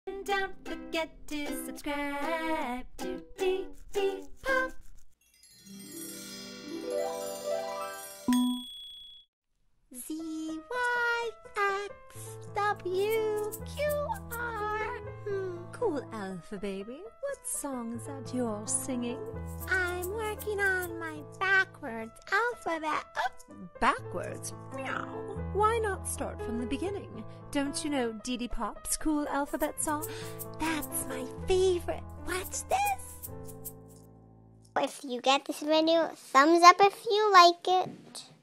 Don't forget to subscribe to DidiPop. ZYXWQR. Cool AlphaBaby, what song is that you're singing? I'm working on my backwards alphabet. Backwards? Meow. Why not start from the beginning? Don't you know DidiPop's cool alphabet song? That's my favorite. Watch this. If you get this video, thumbs up if you like it.